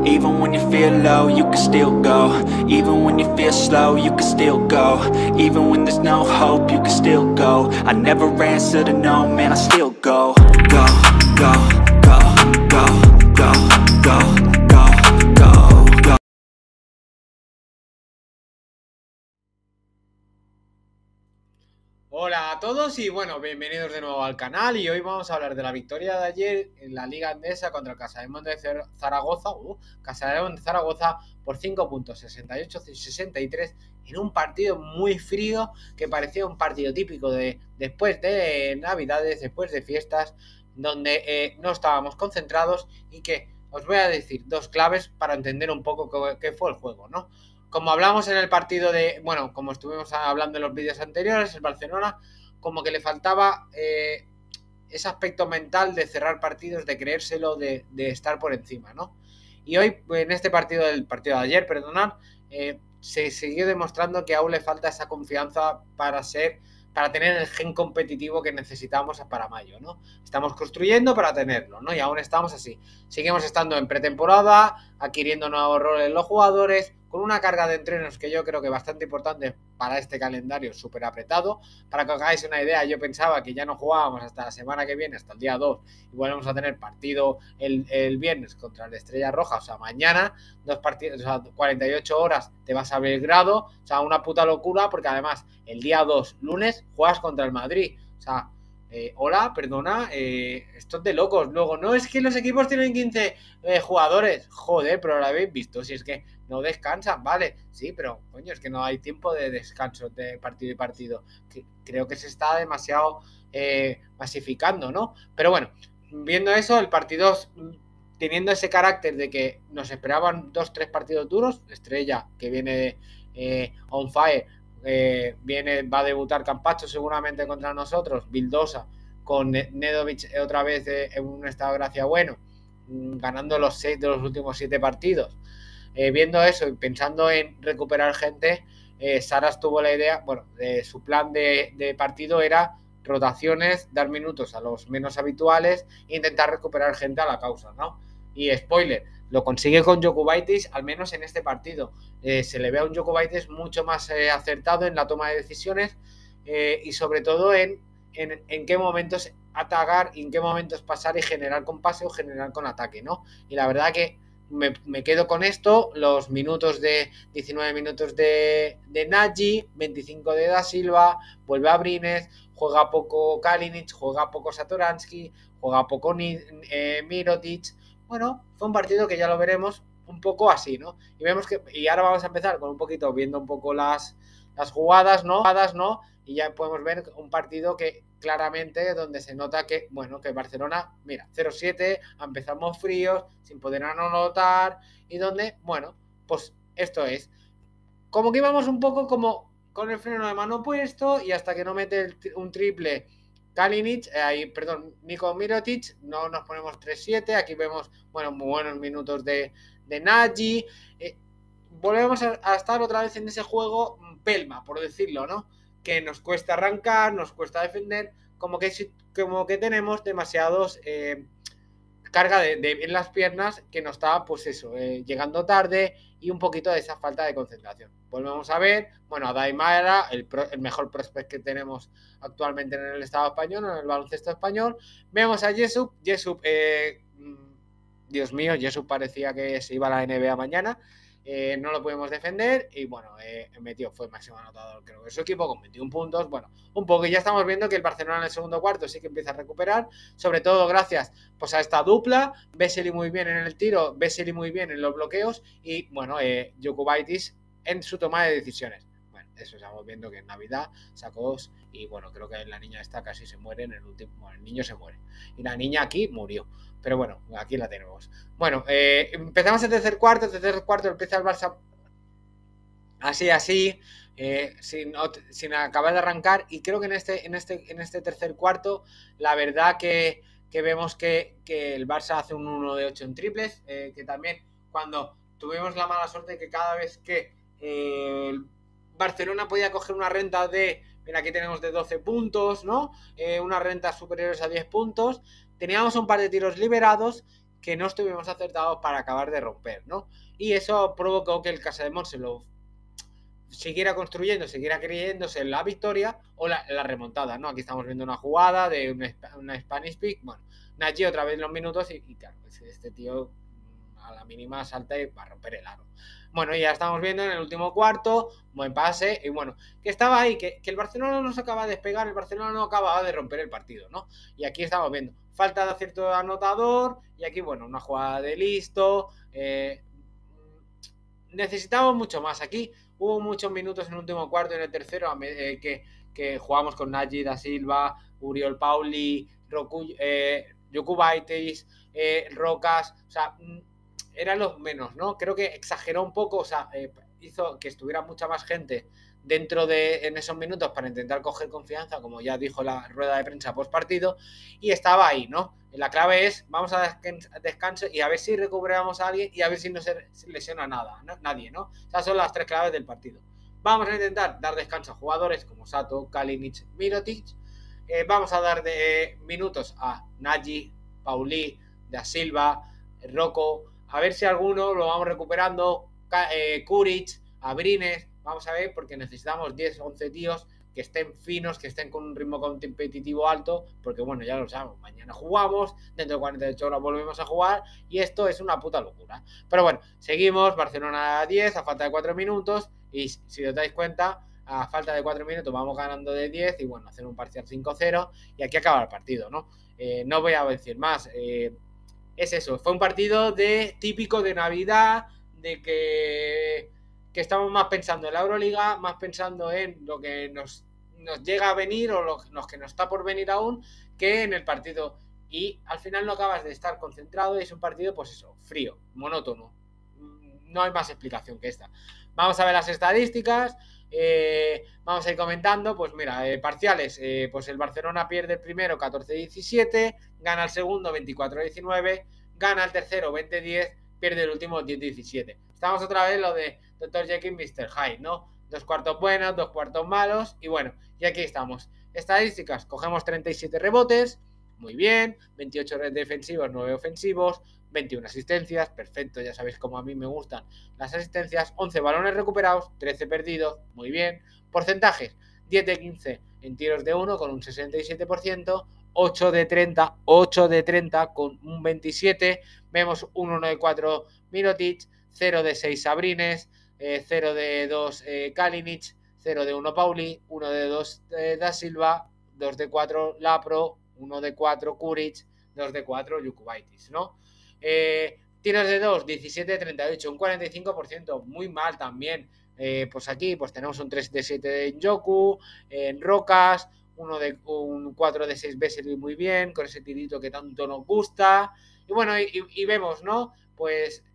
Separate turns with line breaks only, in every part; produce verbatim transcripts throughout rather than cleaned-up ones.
Even when you feel low, you can still go. Even when you feel slow, you can still go. Even when there's no hope, you can still go. I never answer to no, man, I still go. Go, go, go, go, go, go, go, go, go.
Hola a todos y bueno, bienvenidos de nuevo al canal. Y hoy vamos a hablar de la victoria de ayer en la Liga Endesa contra el Casademón de Zaragoza, uh, Casademón de Zaragoza por cinco puntos, sesenta y ocho a sesenta y tres, en un partido muy frío que parecía un partido típico de después de Navidades, después de fiestas, donde eh, no estábamos concentrados y que os voy a decir dos claves para entender un poco qué, qué fue el juego, ¿no? Como hablamos en el partido de, bueno, como estuvimos hablando en los vídeos anteriores, el Barcelona como que le faltaba eh, ese aspecto mental de cerrar partidos, de creérselo, de, de estar por encima, ¿no? Y hoy, en este partido, del partido de ayer, perdonad, eh, se siguió demostrando que aún le falta esa confianza para ser, para tener el gen competitivo que necesitamos para mayo, ¿no? Estamos construyendo para tenerlo, ¿no? Y aún estamos así. Seguimos estando en pretemporada, adquiriendo nuevos roles los jugadores, con una carga de entrenos que yo creo que bastante importante para este calendario súper apretado. Para que os hagáis una idea, yo pensaba que ya no jugábamos hasta la semana que viene, hasta el día dos, y volvemos a tener partido el, el viernes contra la Estrella Roja, o sea, mañana, dos partidos, o sea, cuarenta y ocho horas te vas a Belgrado, o sea, una puta locura, porque además el día dos, lunes, juegas contra el Madrid, o sea, Eh, hola, perdona, eh, esto es de locos. Luego, no, es que los equipos tienen quince eh, jugadores. Joder, pero lo habéis visto. Si es que no descansan, vale. Sí, pero coño, es que no hay tiempo de descanso de partido y partido. Que, creo que se está demasiado eh, masificando, ¿no? Pero bueno, viendo eso, el partido teniendo ese carácter de que nos esperaban dos, tres partidos duros. Estrella, que viene eh, on fire. Eh, viene, va a debutar Campacho seguramente contra nosotros, Vildosa con Nedovic otra vez eh, en un estado de gracia bueno, ganando los seis de los últimos siete partidos. Eh, viendo eso y pensando en recuperar gente, eh, Saras tuvo la idea, bueno, de su plan de, de partido era rotaciones, dar minutos a los menos habituales e intentar recuperar gente a la causa, ¿no? Y spoiler, lo consigue con Jokubaitis, al menos en este partido. Eh, se le ve a un Jokubaitis mucho más eh, acertado en la toma de decisiones eh, y sobre todo en, en, en qué momentos atacar, en qué momentos pasar y generar con pase o generar con ataque, ¿no? Y la verdad que me, me quedo con esto, los minutos de diecinueve minutos de, de Nagy, veinticinco de Da Silva, vuelve a Brines, juega poco Kalinic, juega poco Satoransky, juega poco eh, Mirotic. Bueno, fue un partido que ya lo veremos un poco así, ¿no? Y vemos que, y ahora vamos a empezar con un poquito, viendo un poco las, las jugadas, ¿no? Jugadas, ¿no? Y ya podemos ver un partido que claramente, donde se nota que, bueno, que Barcelona, mira, cero siete, empezamos fríos, sin poder anotar, y donde, bueno, pues esto es. Como que íbamos un poco como con el freno de mano puesto, y hasta que no mete el, un triple Kalinic, eh, ahí, perdón, Nico Mirotic, no nos ponemos tres siete, aquí vemos, bueno, muy buenos minutos de, de Nagy, eh, volvemos a, a estar otra vez en ese juego pelma, por decirlo, ¿no? Que nos cuesta arrancar, nos cuesta defender, como que, como que tenemos demasiados eh, carga de, de, en las piernas, que nos está, pues eso, eh, llegando tarde y un poquito de esa falta de concentración. Volvemos a ver, bueno, a Daimara, el, pro, el mejor prospect que tenemos actualmente en el Estado español, en el baloncesto español. Vemos a Jessup, Jessup, eh, Dios mío, Jessup parecía que se iba a la N B A mañana. Eh, no lo pudimos defender y bueno, eh, metió, fue máximo anotador, creo que su equipo con veintiún puntos. Bueno, un poco, y ya estamos viendo que el Barcelona en el segundo cuarto sí que empieza a recuperar, sobre todo gracias pues a esta dupla, Vesely muy bien en el tiro, Vesely muy bien en los bloqueos y bueno, eh, Jokubaitis en su toma de decisiones. Bueno, eso estamos viendo que en Navidad sacó y bueno, creo que la niña esta casi se muere en el último, bueno, el niño se muere y la niña aquí murió. Pero bueno, aquí la tenemos. Bueno, eh, empezamos el tercer cuarto. El tercer cuarto empieza el Barça así, así, eh, sin, sin acabar de arrancar. Y creo que en este, en este, en este tercer cuarto, la verdad que, que vemos que, que el Barça hace un uno de ocho en triples. Eh, que también cuando tuvimos la mala suerte que cada vez que eh, el Barcelona podía coger una renta de... Mira, aquí tenemos de doce puntos, ¿no? Eh, unas rentas superiores a diez puntos. Teníamos un par de tiros liberados que no estuvimos acertados para acabar de romper, ¿no? Y eso provocó que el Casademont se lo siguiera construyendo, siguiera creyéndose en la victoria o la, la remontada, ¿no? Aquí estamos viendo una jugada de una, una Spanish Peak, bueno, Nagy otra vez los minutos y, y claro, este tío a la mínima salta y va a romper el aro. Bueno, ya estamos viendo en el último cuarto, buen pase, y bueno, que estaba ahí, que, que el Barcelona no se acaba de despegar, el Barcelona no acababa de romper el partido, ¿no? Y aquí estamos viendo falta de acierto anotador, y aquí, bueno, una jugada de listo, eh, necesitamos mucho más. Aquí hubo muchos minutos en el último cuarto y en el tercero eh, que, que jugamos con Nagy da Silva, Uriol Pauli, Roku, eh, Jokubaitis, eh, Rocas, o sea, eran los menos, ¿no? Creo que exageró un poco, o sea, eh, hizo que estuviera mucha más gente dentro de en esos minutos para intentar coger confianza, como ya dijo la rueda de prensa post partido, y estaba ahí, ¿no? La clave es, vamos a descanso y a ver si recuperamos a alguien y a ver si no se lesiona nada, ¿no? nadie, ¿no? Esas son las tres claves del partido. Vamos a intentar dar descanso a jugadores como Sato, Kalinic, Mirotic. Eh, vamos a dar de, eh, minutos a Nagy, Pauli, Da Silva, Rocco. A ver si alguno lo vamos recuperando. Eh, Kuric, Abrines. Vamos a ver, porque necesitamos diez, once tíos que estén finos, que estén con un ritmo competitivo alto, porque bueno, ya lo sabemos, mañana jugamos, dentro de cuarenta y ocho horas volvemos a jugar, y esto es una puta locura. Pero bueno, seguimos, Barcelona a diez, a falta de cuatro minutos, y si os dais cuenta, a falta de cuatro minutos vamos ganando de diez, y bueno, hacer un parcial cinco cero, y aquí acaba el partido, ¿no? Eh, no voy a decir más, eh, es eso, fue un partido de típico de Navidad, de que... que estamos más pensando en la Euroliga, más pensando en lo que nos, nos llega a venir o lo, lo que nos está por venir aún, que en el partido. Y al final no acabas de estar concentrado y es un partido, pues eso, frío, monótono. No hay más explicación que esta. Vamos a ver las estadísticas, eh, vamos a ir comentando, pues mira, eh, parciales, eh, pues el Barcelona pierde el primero catorce diecisiete, gana el segundo veinticuatro diecinueve, gana el tercero veinte diez, pierde el último diez diecisiete. Estamos otra vez lo de doctor Jekyll, mister Hyde, ¿no? Dos cuartos buenos, dos cuartos malos, y bueno, y aquí estamos. Estadísticas, cogemos treinta y siete rebotes, muy bien, veintiocho defensivos, nueve ofensivos, veintiuna asistencias, perfecto, ya sabéis cómo a mí me gustan las asistencias, once balones recuperados, trece perdidos, muy bien. Porcentajes, diez de quince en tiros de uno con un sesenta y siete por ciento, ocho de treinta, ocho de treinta con un veintisiete, vemos un uno de cuatro Mirotic, cero de seis Abrines, eh, cero de dos eh, Kalinic, cero de uno Pauli, uno de dos eh, Da Silva, dos de cuatro Lapro, uno de cuatro Kuric, dos de cuatro Jokubaitis, ¿no? Eh, tiros de dos, diecisiete de treinta y ocho, un cuarenta y cinco por ciento, muy mal también. Eh, pues aquí pues tenemos un tres de siete en Joku, eh, en Rocas, uno de un cuatro de seis Vesely muy bien, con ese tirito que tanto nos gusta. Y bueno, y, y vemos, ¿no? Pues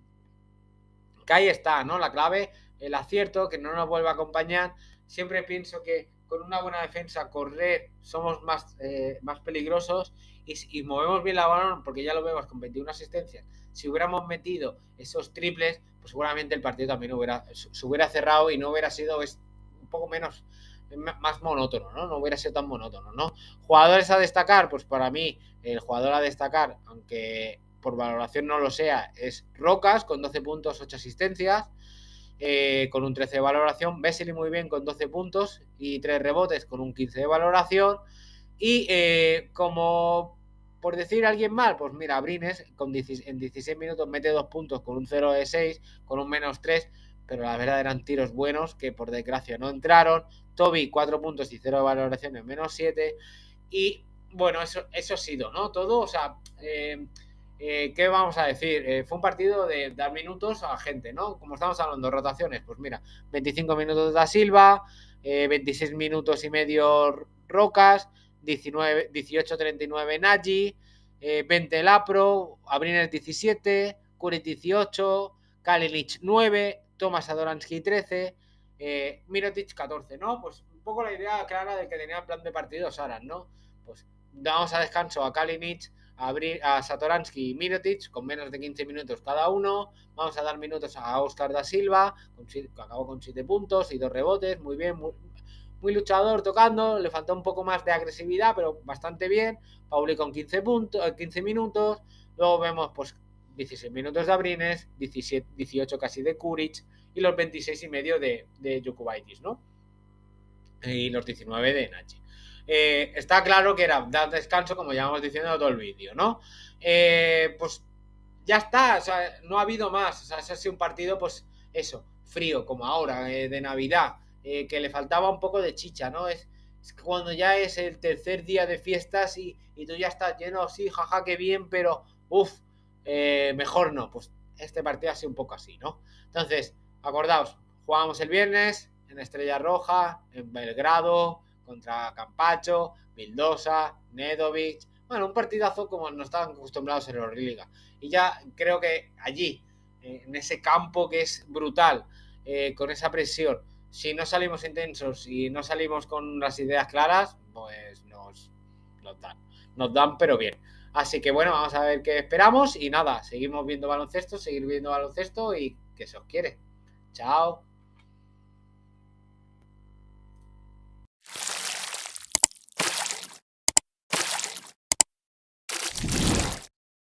que ahí está, ¿no? La clave, el acierto, que no nos vuelva a acompañar. Siempre pienso que con una buena defensa, correr, somos más, eh, más peligrosos y, y movemos bien la balón, porque ya lo vemos con veintiuna asistencias. Si hubiéramos metido esos triples, pues seguramente el partido también hubiera, se hubiera cerrado y no hubiera sido es, un poco menos, más monótono, ¿no? No hubiera sido tan monótono, ¿no? Jugadores a destacar, pues para mí, el jugador a destacar, aunque por valoración no lo sea, es Rocas, con doce puntos, ocho asistencias. Eh, con un trece de valoración, Vesely muy bien con doce puntos y tres rebotes con un quince de valoración, y eh, como por decir a alguien mal, pues mira, Abrines con en dieciséis minutos mete dos puntos con un cero de seis, con un menos tres, pero la verdad eran tiros buenos que por desgracia no entraron. Toby cuatro puntos y cero de valoración en menos siete, y bueno, eso, eso ha sido, ¿no? Todo, o sea, eh, Eh, ¿qué vamos a decir? Eh, fue un partido de dar minutos a gente, ¿no? Como estamos hablando, rotaciones, pues mira, veinticinco minutos Da Silva, eh, veintiséis minutos y medio Rocas, diecinueve, dieciocho treinta y nueve Nagy, eh, veinte Lapro, Abrines diecisiete, Kuric dieciocho, Kalinic nueve, Tomas Adoransky trece, eh, Mirotic catorce, ¿no? Pues un poco la idea clara de que tenía plan de partido Saras, ¿no? Pues damos a descanso a Kalinic, a, a Satoransky y Mirotic con menos de quince minutos cada uno. Vamos a dar minutos a Óscar da Silva, con, que acabó con siete puntos y dos rebotes, muy bien, muy, muy luchador tocando, le faltó un poco más de agresividad, pero bastante bien. Pauli con quince, puntos, quince minutos, Luego vemos pues dieciséis minutos de Abrines, diecisiete, dieciocho casi de Kuric y los veintiséis y medio de, de Jokubaitis, ¿no? Y los diecinueve de Nachi. Eh, está claro que era dar descanso, como llevamos diciendo todo el vídeo, ¿no? Eh, pues ya está, o sea, no ha habido más. O sea, ese ha sido un partido, pues eso, frío, como ahora, eh, de Navidad, eh, que le faltaba un poco de chicha, ¿no? Es, es cuando ya es el tercer día de fiestas y, y tú ya estás lleno, sí, jaja, qué bien, pero uff, eh, mejor no. Pues este partido ha sido un poco así, ¿no? Entonces, acordaos, jugamos el viernes en Estrella Roja, en Belgrado, contra Campacho, Vildosa, Nedovic. Bueno, un partidazo como no estaban acostumbrados en la Euroliga. Y ya creo que allí, eh, en ese campo que es brutal, eh, con esa presión, si no salimos intensos y no salimos con las ideas claras, pues nos, nos dan. Nos dan, pero bien. Así que bueno, vamos a ver qué esperamos. Y nada, seguimos viendo baloncesto, seguir viendo baloncesto y que se os quiere. Chao.